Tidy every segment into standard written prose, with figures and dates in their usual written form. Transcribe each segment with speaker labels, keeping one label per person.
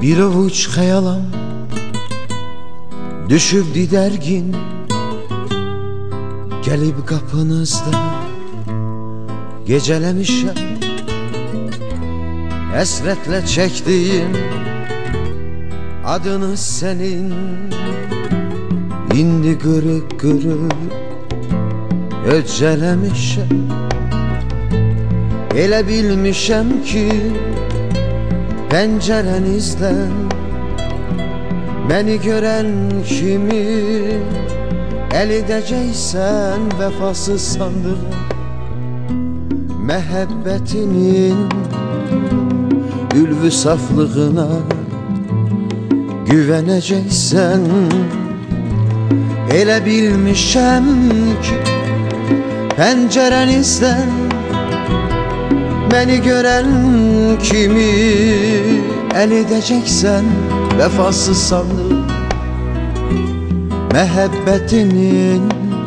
Speaker 1: Bir avuç xəyalam düşüb didərgin, gəlib qapınızda gecələmişəm. Həsrətlə çəkdiyim adını sənin indi qırıq-qırıq öcələmişəm. Elə bilmişəm ki pəncərənizdən məni görən kimi əl edəcəksən vəfasız sandığım məhəbbətinin ülvü saflığına güvənəcəksən. Elə bilmişəm ki pəncərənizdən məni görən kimi əl edəcəksən vəfasız sandığım məhəbbətinin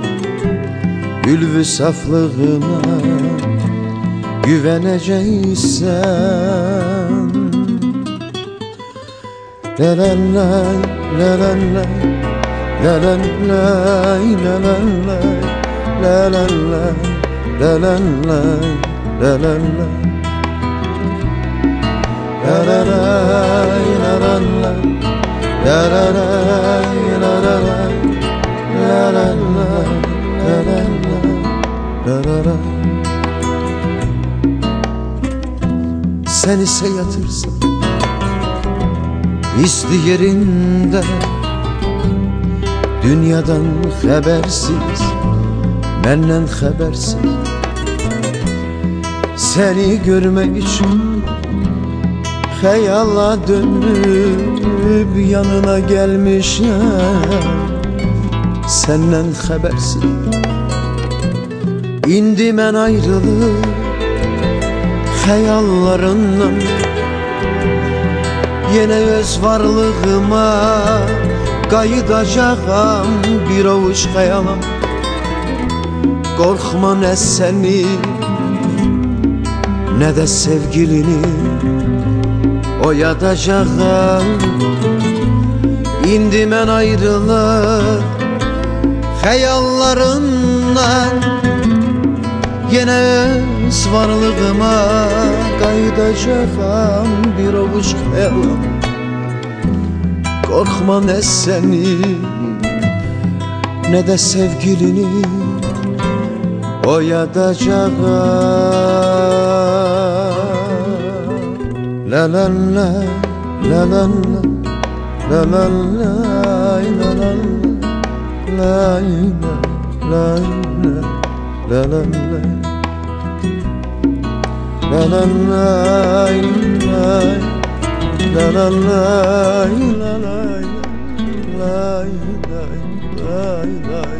Speaker 1: ülvü saflığına güvənəcəksən. Lələlləy, lələlləy, lələlləy, lələlləy, lələlləy, lələlləy, lələlləy, lələlləy, lələlləy, lələlləy, lələlləy, lələlləy, lələlləy, lələlləy. Sen ise yatırsan isti yerinde, dünyadan habersiz, benden habersiz, seni görmek için hayala dönüp yanına gelmişim. Senden habersiz indi mən ayrılıb xəyallarından, yenə öz varlığıma qayıdacağam. Bir avuç xəyalam, qorxma nə səni, nə də sevgilini oyadacağam. İndi mən ayrılıb xəyallarından, yenə öz varlığıma qayıdacağam. Bir avuç xəyalam, qorxma nə səni, nə də sevgilini oyadacağam. Lələlləy, lələlləy, lələlləy, lələlləy, lələlləy, lələlləy, lələlləy, lələlləy, lələlləy.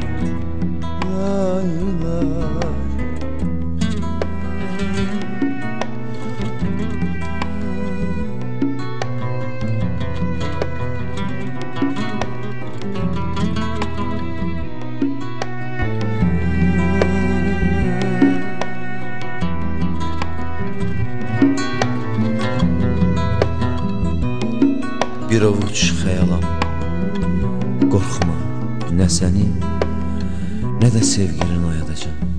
Speaker 1: Bir avuç xəyalam, qorxma nə səni, nə də sevgilini oyadacağam.